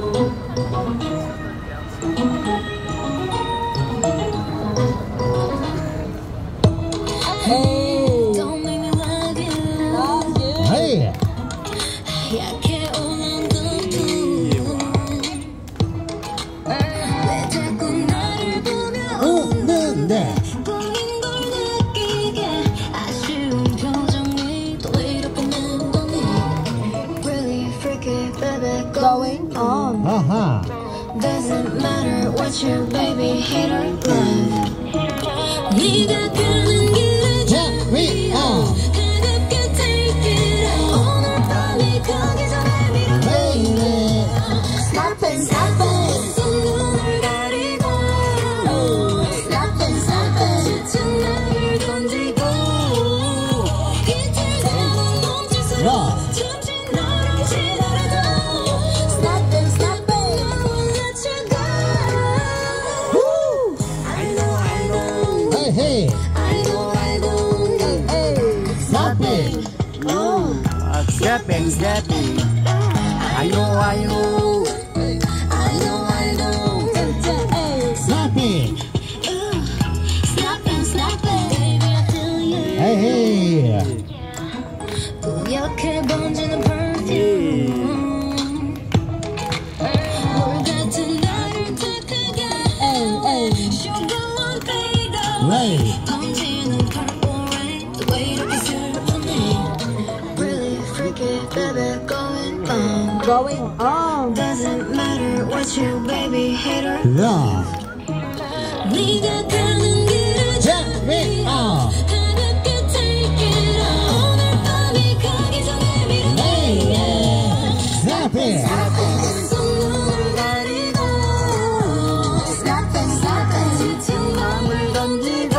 Hey, don't make me love you. Hey. 왜 자꾸 나를 보며 웃는데 꿈인 걸 느끼게 아쉬운 표정이 또 이렇게 묻더니 Really freaky baby going on Doesn't matter what you baby hate or love 네가 가는 길에 Carry on 가볍게 take it out 오늘 밤이 가기 전에 밀어 Baby Stop it stop it 손눈을 가리고 Stop it stop it 지친 나를 던지고 이틀 새는 몸짓으로 잠시 너를 지나라도 Stop it stop it I'll let you go I know Hey hey I know Hey hey Stop it Snapping I know Snapping Baby I feel you Hey hey 뿌옇게 번지는 perfume 물 같은 나를 택하게 Sugar one baby 던지는 purple rain 또 왜 이렇게 슬프니 Really freaky baby going on Doesn't matter what you baby hate or love 네가 가는 길을 Carry on 가볍게 take it out 오늘 밤이 가기 전에 밀어 Stop it 손눈을 가리고 Stop it 지친 맘을 던지고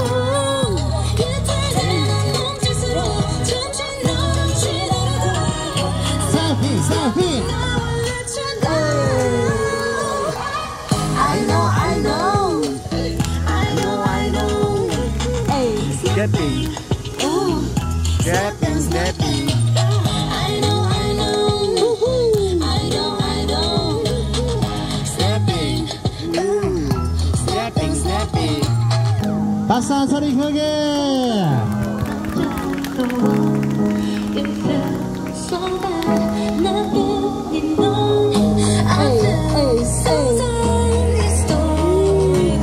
이틀 새는 몸짓으로 잠시 너를 지나라도 Stop it I'll let you go I know Snapping Snapping I know Snapping 박수 한 소리 크게 You feel so bad 나뿐인 넌 I feel so sorry 이 스토리가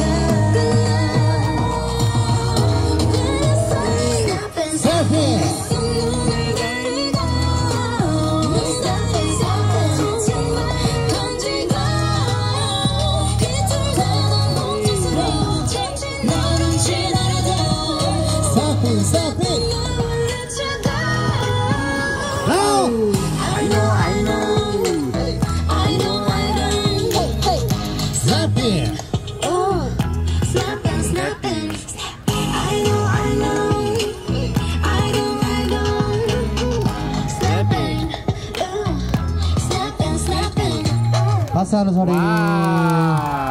끝나 Snapping 손눈을 가리고 지친 말 던지고 이틀 새는 몸짓으로 잠시 너를 지나라도 Snapping I'll let you go Oh I know Snapping Snapping I know Snapping 박수 하는 소리